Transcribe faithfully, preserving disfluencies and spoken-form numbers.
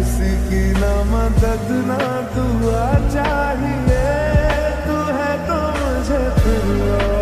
किसी की ना मदद ना दुआ चाहिए, तू है तो मुझे फिर